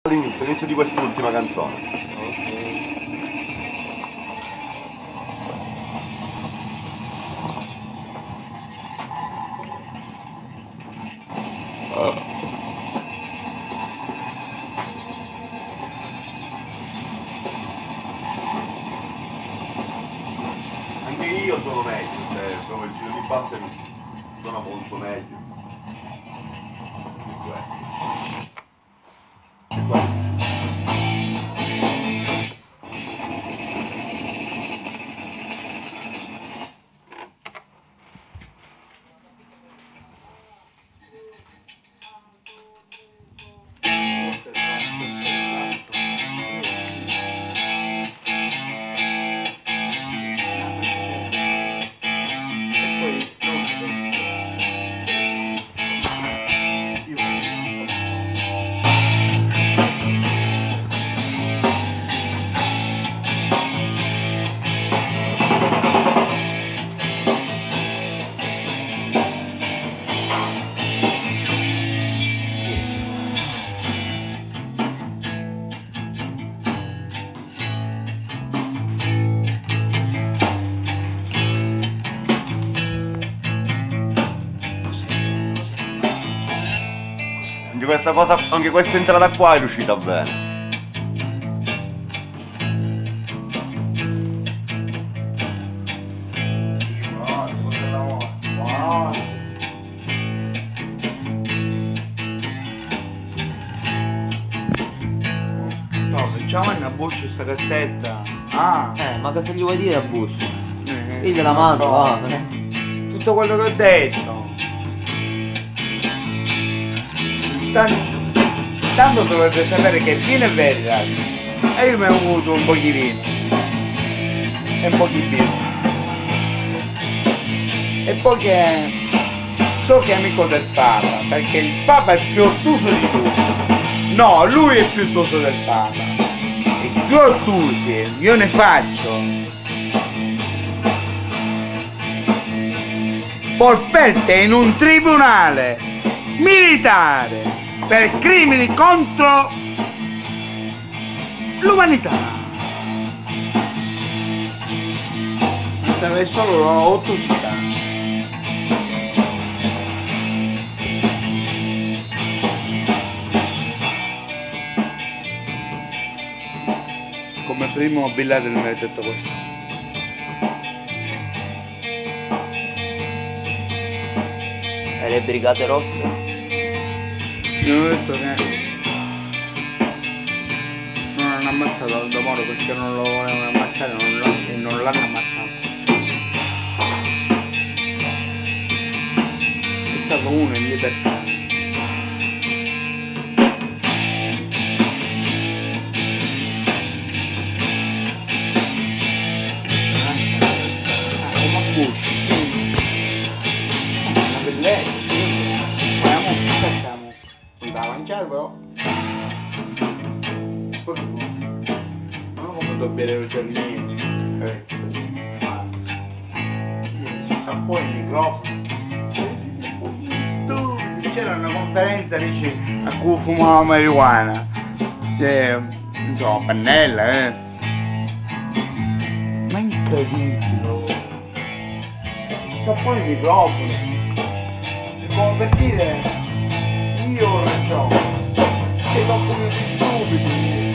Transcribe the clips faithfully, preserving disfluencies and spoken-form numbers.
all'inizio, all'inizio di quest'ultima canzone. Anche io sono meglio, cioè proprio il giro di basso suona molto meglio di questo. Di questo. Anche questa cosa, anche questa entrata qua è riuscita bene. No, facciamo una Bush sta cassetta. Ah, Eh, ma cosa gli vuoi dire a Bush? eh, Io gliela non mando, so. va. Tutto quello che ho detto. Tanto, tanto dovete sapere che il vino è Veritas e io mi ho avuto un po' di vino e un po' di birra e poi che so che è amico del Papa, perché il Papa è più ottuso di tutti. No, lui è più ottuso del Papa. E più ottusi io ne faccio polpette in un tribunale militare per crimini contro l'umanità. È solo l'ottusità. Come primo Bill mi ha detto questo. E le Brigate Rosse? Mi hanno detto che non hanno ammazzato Aldo Moro perché non lo volevano ammazzare non lo- e non l'hanno ammazzato. È stato uno in libertà. Ah, come a Bush, sì. Una bellezza, sì. Ma mo facciamo? Mi va a mangiare però. Poi non ho come dobbiere i giorni. Ecco. Poi il microfono. C'era una conferenza dice, a cui fumava marijuana. Cioè, insomma, pannella, eh. Ma è incredibile. C'ha poi il microfono. È come per dire, io ho ragione. Sei troppo più stupidi.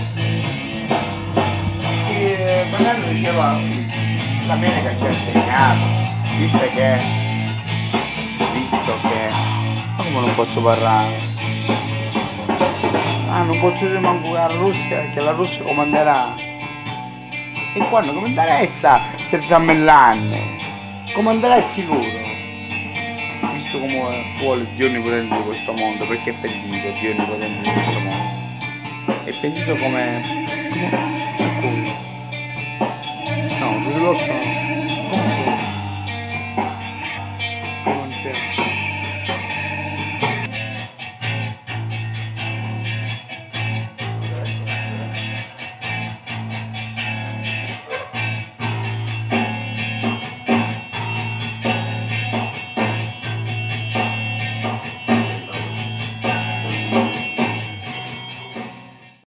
E Pannella diceva, l'America ci ha insegnato, visto che, visto che, ma come non posso parlare? Ah, non posso dire manco la Russia, perché la Russia comanderà. E quando comanderà essa, se mill'anni, comanderà sicuro. Visto come vuole Dio onnipotente di questo mondo, perché è pentito Dio onnipotente di questo mondo. È pentito come... come... come... No, più grosso no.